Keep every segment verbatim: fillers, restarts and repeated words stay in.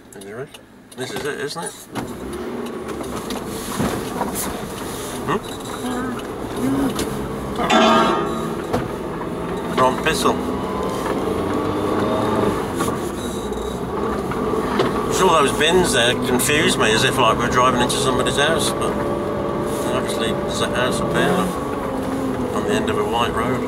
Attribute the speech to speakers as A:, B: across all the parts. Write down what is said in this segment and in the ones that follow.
A: This is it, isn't it? Hmm? Bron Pistyll. All those bins there confuse me, as if like we're driving into somebody's house, but obviously there's a house up here on the end of a white road.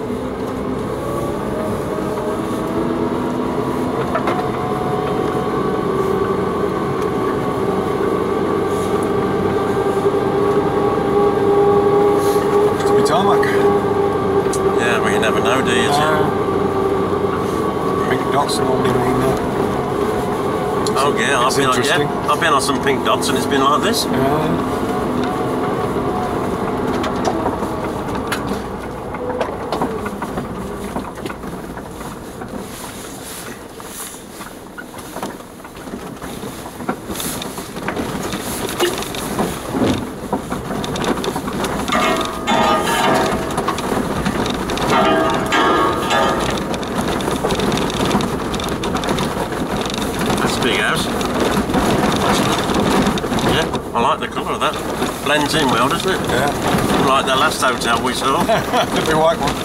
B: Looks to be tarmac.
A: Yeah, well you never know, do you?
B: Uh, pink dots normally mean that.
A: Oh yeah, I've been, on, yeah, I've been on some pink dots and it's been like this.
B: Yeah.
A: Big house. Yeah, I like the colour of that. Blends in well, doesn't it?
B: Yeah.
A: Like the last hotel we saw.
B: The big white one.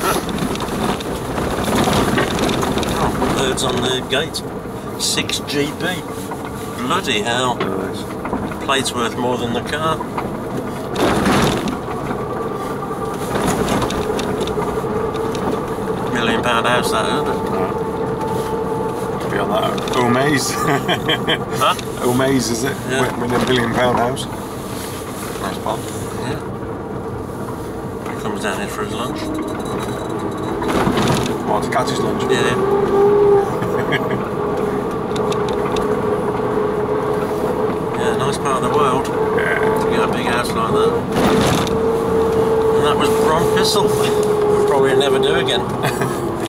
A: Oh, birds on the gate. six G B. Bloody hell.
B: Nice.
A: Plate's worth more than the car. Million pound house that, isn't it?
B: Be on that Omaze.
A: Huh?
B: Omaze, is it?
A: Yeah.
B: With a billion pound house. Nice pond.
A: Yeah. He comes down here for his lunch.
B: Well, to catch his lunch.
A: Yeah. Yeah, nice part of the world.
B: Yeah.
A: To get a big house like that. And that was Bron Pistyll. We'll probably never do again.